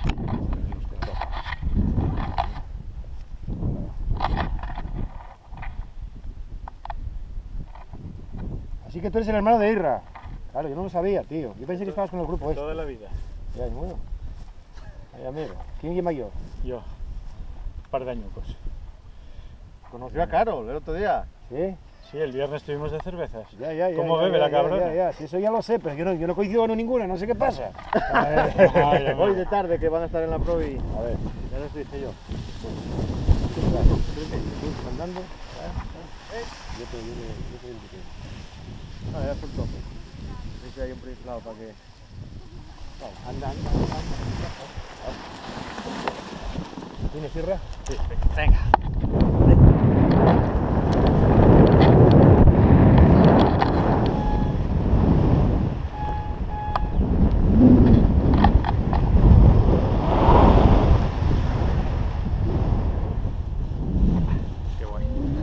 Así que tú eres el hermano de Irra. Claro, yo no lo sabía, tío. Yo pensé que estabas con el grupo este. Toda la vida. Ya, bueno. Ay, amigo. ¿Quién es mayor? Yo. Un par de añucos. Conoció a Carol el otro día. ¿Sí? Sí, el viernes estuvimos de cervezas. Ya, ya, ya. ¿Cómo ya, bebe ya, la ya, cabrona? Ya, sí, eso ya lo sé, pero yo no coincido con ninguna, no sé qué pasa. Hoy de tarde que van a estar en la provi. A ver. Ya les dije yo. ¿Tú andando? Yo te el que Ah, ya soltó. Dice hay un preinflado para que... Anda. ¿Tienes Irra? Sí, venga. Qué guay.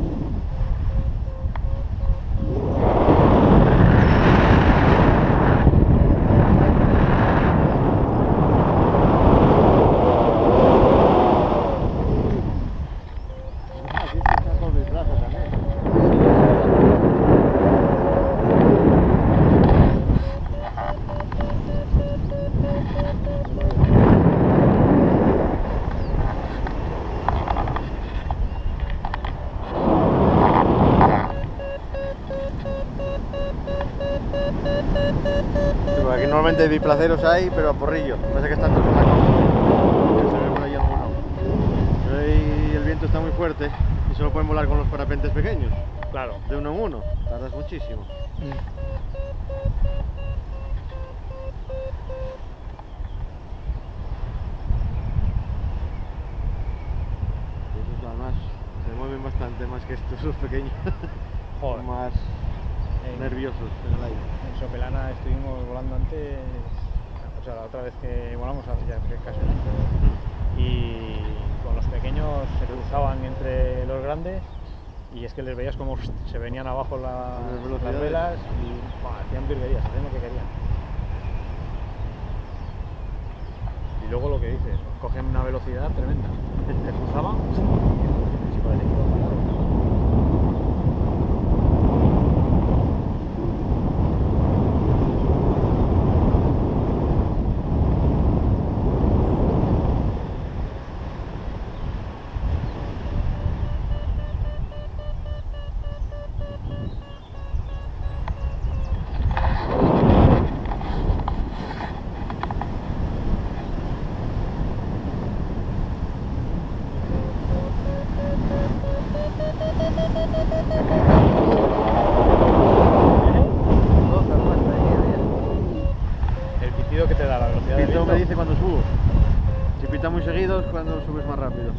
Aquí está con mi plaza también. Sí, porque aquí normalmente biplaceros hay, pero a porrillo. Parece que están todos en la costa. Ya se ve por ahí alguno. Pero ahí el viento está muy fuerte y solo pueden volar con los parapentes pequeños. Claro. De uno en uno. Tardas muchísimo. Y esos además se mueven bastante más que estos, los pequeños. Joder. Son más nerviosos en el aire. En Sopelana estuvimos volando antes, o sea, la otra vez que volamos hace ya casi un año, y con los pequeños se cruzaban entre los grandes y es que les veías como se venían abajo las velas y hacían virguerías, hacían lo que querían. Y luego lo que dices, cogen una velocidad tremenda. Se cruzaban, sí, parece que iban parados. El pitido que te da la velocidad del Pito viento. me dice cuando subo. Si pita muy seguido es cuando subes más rápido.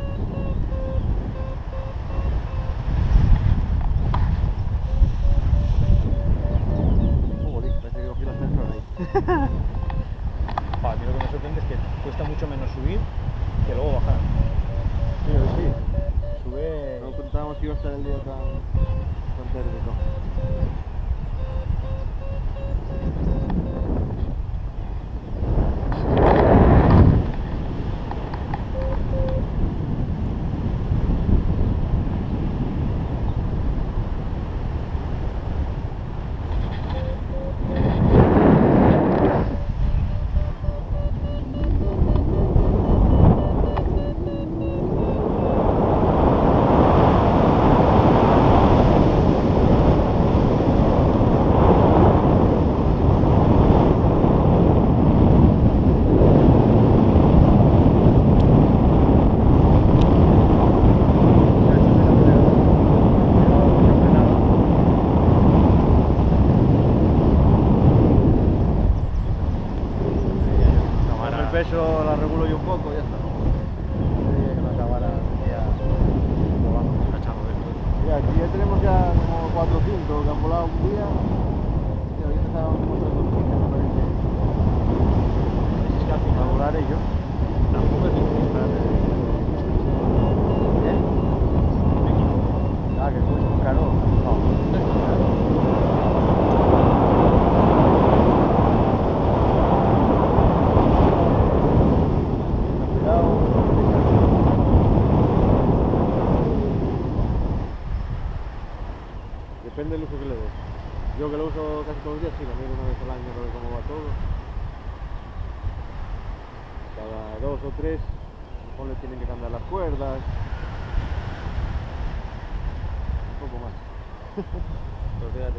Jolín, parece que cogí el ascensor ahí. A mí lo que me sorprende es que cuesta mucho menos subir que luego bajar. Sí, sí. Sube... No pensábamos que iba a estar el día tan térmico. Eso la regulo yo un poco y ya está. Que no acabara ya volando, cachando dentro. Mira, aquí ya tenemos ya como 4 o 5 que han volado un día. Y hoy empezaron como 3 o 5, me parece. Es que al final A volar ellos. tampoco es difícil para hacer ¿Eh? Ah, que cuesta caro. No, no es tan caro. o casi todos los días, sí, la miro una vez al año a ver cómo va todo. Cada 2 o 3, le tienen que cambiar las cuerdas. Un poco más. Pues fíjate.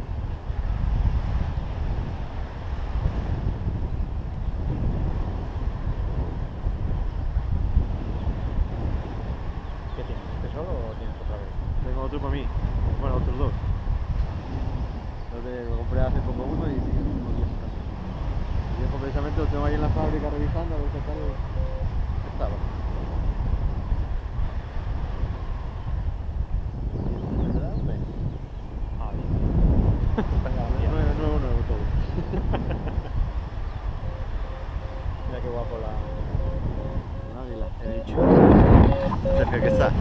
¿Qué tienes? ¿Este solo o tienes otra vez? Tengo otro para mí. Bueno, otros dos. Lo compré hace poco uno y sigue unos días acá. El viejo precisamente lo tengo ahí en la fábrica revisando a ver qué tal estaba. ¿Verdad, hombre? Ah, bien. Nuevo todo. Mira qué guapo Un águila, he dicho. Cerca que está.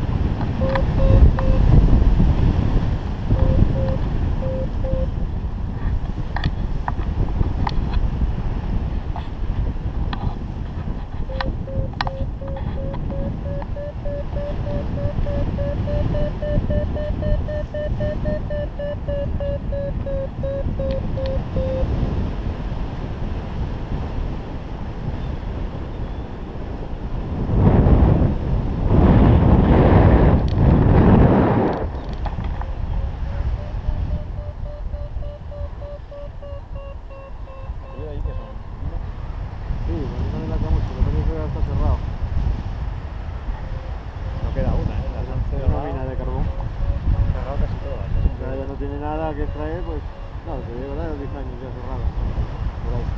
¿Y ahí qué son? ¿Minas? Sí, no me la mucho, lo que pasa es que está cerrado. No queda una, ¿eh? Las han Es cerrado, una mina de carbón. cerrado casi todas. O sea, ya no tiene nada que extraer, pues claro, te digo, da 10 años ya cerrada. Por ahí.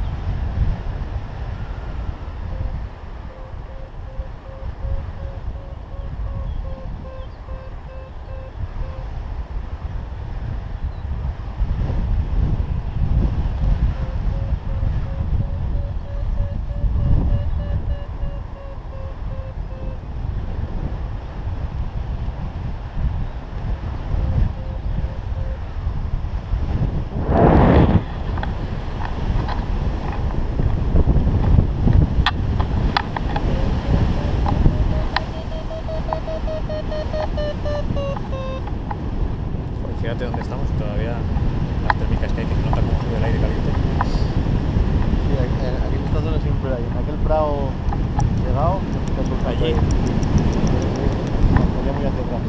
Pues fíjate dónde estamos y todavía las térmicas que hay, que se nota cómo sube el aire caliente. Sí, aquí en esta zona siempre hay. En aquel prado llegado, Allí. Salía muy hacia atrás.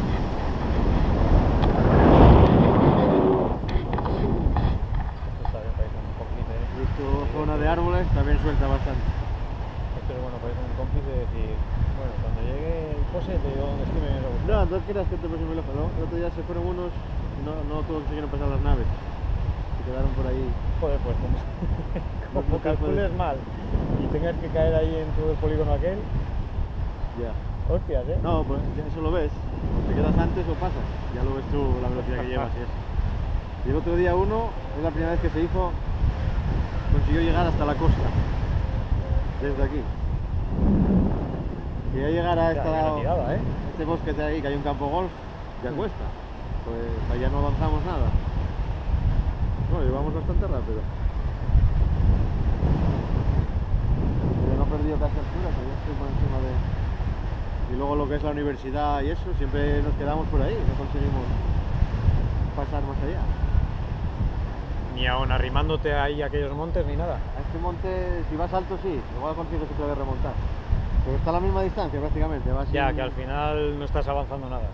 Esto está bien, parece un cómplice. He visto zona de árboles, también suelta bastante. Esto es bueno, parece un cómplice de decir, bueno, cuando llegue el pose te digo dónde estoy y me vienes a buscar. No, no creas que te puse muy lejos, ¿no? El otro día se fueron unos, no todos consiguieron pasar las naves. Se quedaron por ahí. Joder, pues como, como calcules mal y tengas que caer ahí en todo el polígono aquel, Ya. hostias, ¿eh? No, pues ya eso lo ves. Te quedas antes o pasas. Ya lo ves tú, la velocidad que llevas y eso. Y el otro día uno, es la primera vez que se hizo, consiguió llegar hasta la costa. Desde aquí. Quería llegar a Hostia, buena tirada, ¿eh? este bosque de ahí, que hay un campo golf, ya cuesta. Pues allá no avanzamos nada. Bueno, llevamos bastante rápido. Pero no he perdido casi altura, pero ya estoy por encima de... Y luego lo que es la universidad y eso, siempre nos quedamos por ahí, no conseguimos pasar más allá. Ni aún arrimándote ahí a aquellos montes ni nada. A este monte, si vas alto sí, igual consigues otra vez remontar. Pero está a la misma distancia prácticamente. Vas Ya, sin- que al final no estás avanzando nada.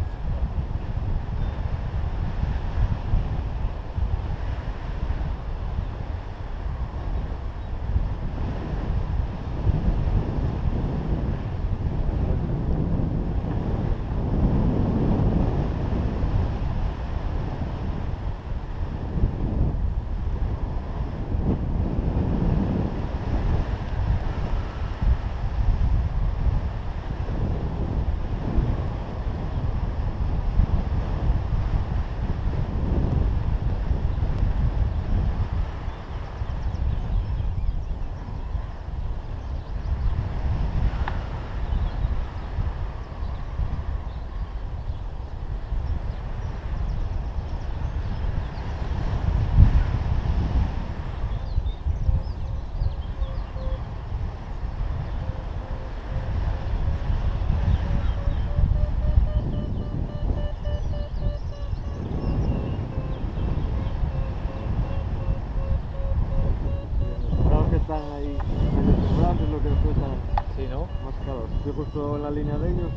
Sí, ¿no? Más calor. Estoy justo en la línea de ellos.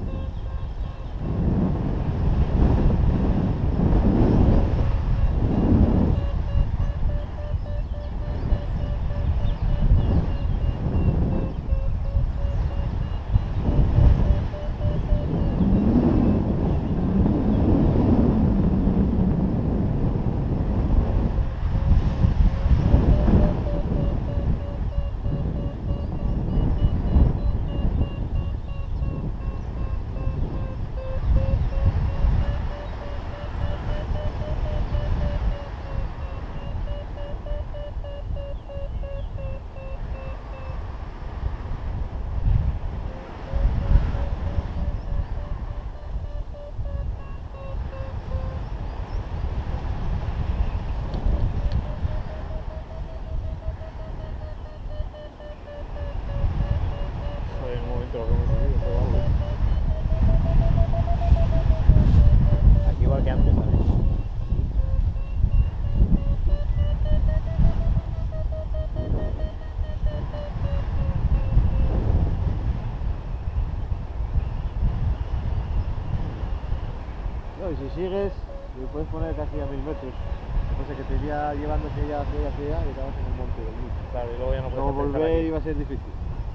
Fue el momento lo que hemos vivido, fue algo. Aquí igual que antes, ¿sabes? No, y si sigues, lo puedes poner casi a 1000 metros. Lo que pasa es que te iría llevando hacia allá y acabas en el monte del Mil. Claro, y luego ya no puedes Luego aterrizar volver aquí. iba a ser difícil.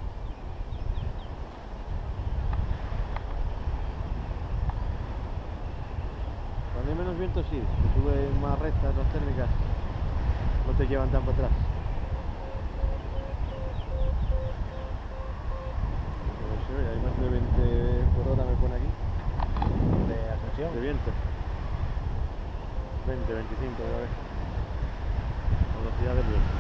Cuando hay menos viento sí, si sube más rectas las térmicas no te llevan tan para atrás. Pero sí, oye, hay más de 20 por hora me pone aquí, De ascensión. de viento. 20, 25 a ver. Velocidad del viento.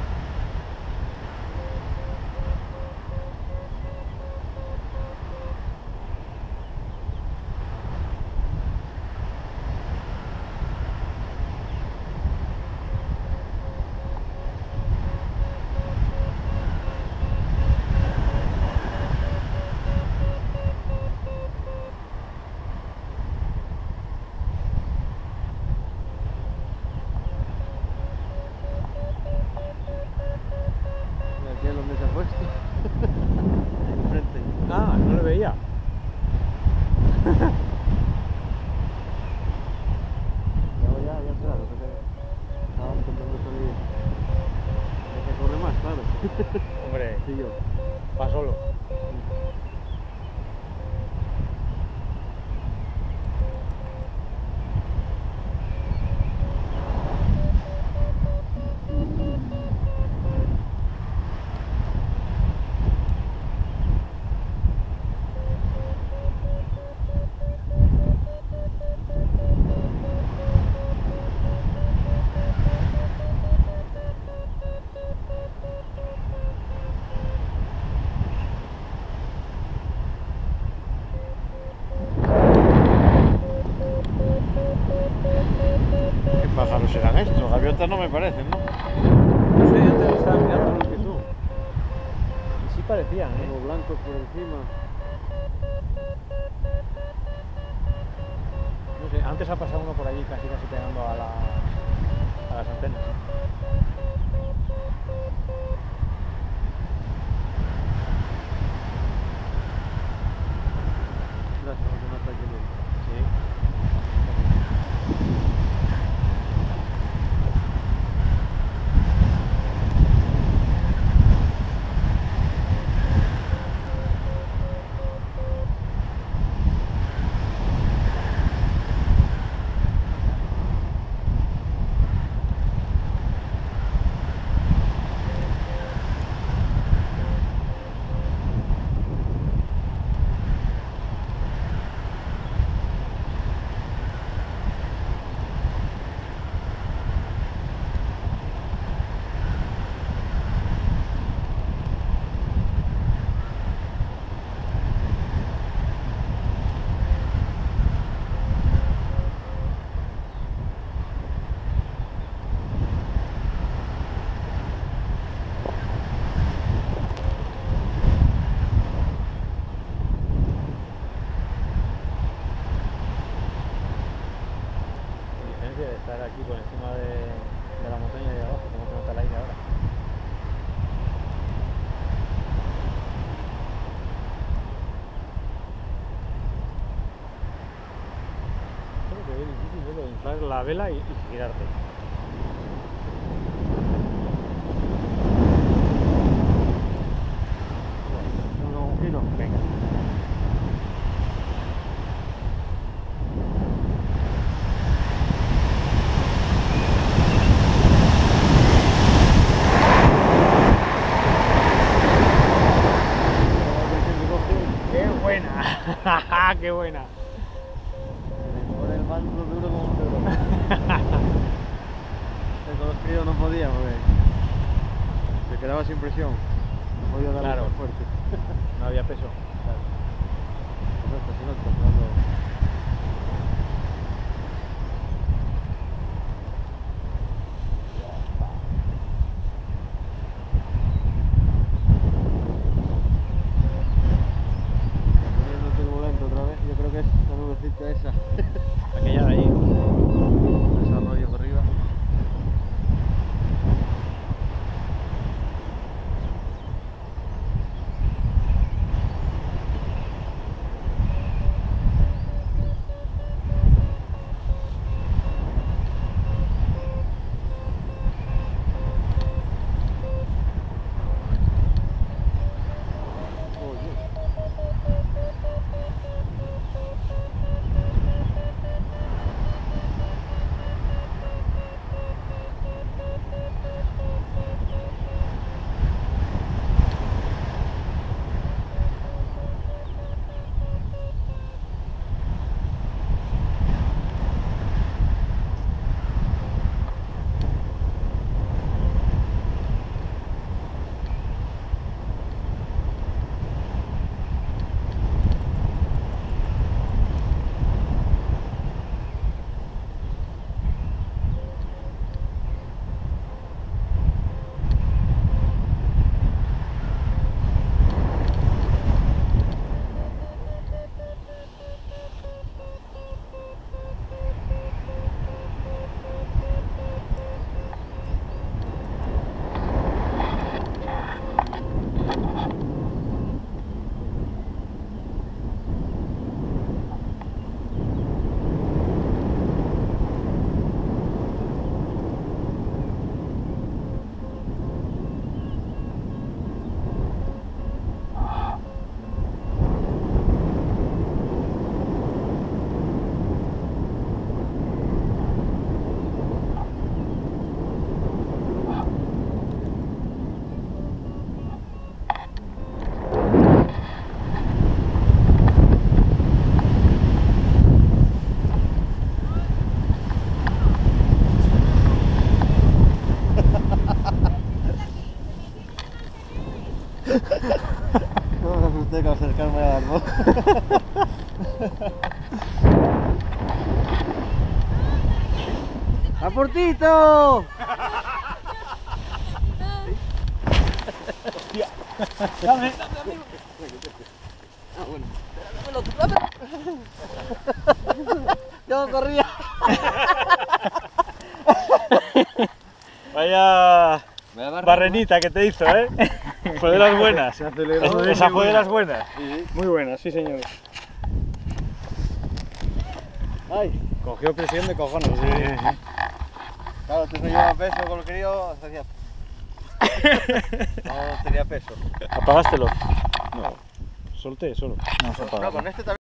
Aquí es donde se ha puesto. Enfrente. Ah, no lo veía. Ya será, lo que sea. Estaba intentando salir. Hay que correr más, claro. Hombre, Sí, yo. va solo. ¿Qué pájaros serán estos? Gaviotas no me parecen, ¿no? No sé, antes estaba mirando los que tú. Y sí parecían, ¿eh? Como blancos por encima. No sé, antes ha pasado uno por allí casi pegando a las antenas. Gracias, no se mata aquí. Sí. Estar aquí por encima de la montaña de abajo, como se nota el aire ahora. traer la vela y girarte. Un giro. Venga. ¡Qué buena! ¡Qué buena! Por el mando duro como un duro. Con los críos no podía, porque se quedaba sin presión. No podía darle Claro. tan fuerte. No había peso. Correcto, si no, estás jugando. Poniendo turbulento otra vez, yo creo que es la nubecita esa. Aquella de ahí. Desarrollo por arriba. No me asusté con acercarme al árbol. ¡Aportito! Hostia. Dame. Ah, bueno. Dámelo. Yo corría. Vaya barrenita que te hizo, ¿eh? Fue de las buenas. Se aceleró. Esa fue de las buenas. Sí, Muy buena, sí señor. Ay, Cogió presión de cojones. claro, tú no llevabas peso con el crío, hacía... No tenía peso. ¿Apagástelo? No. Solté solo. No se apaga. No, con este también.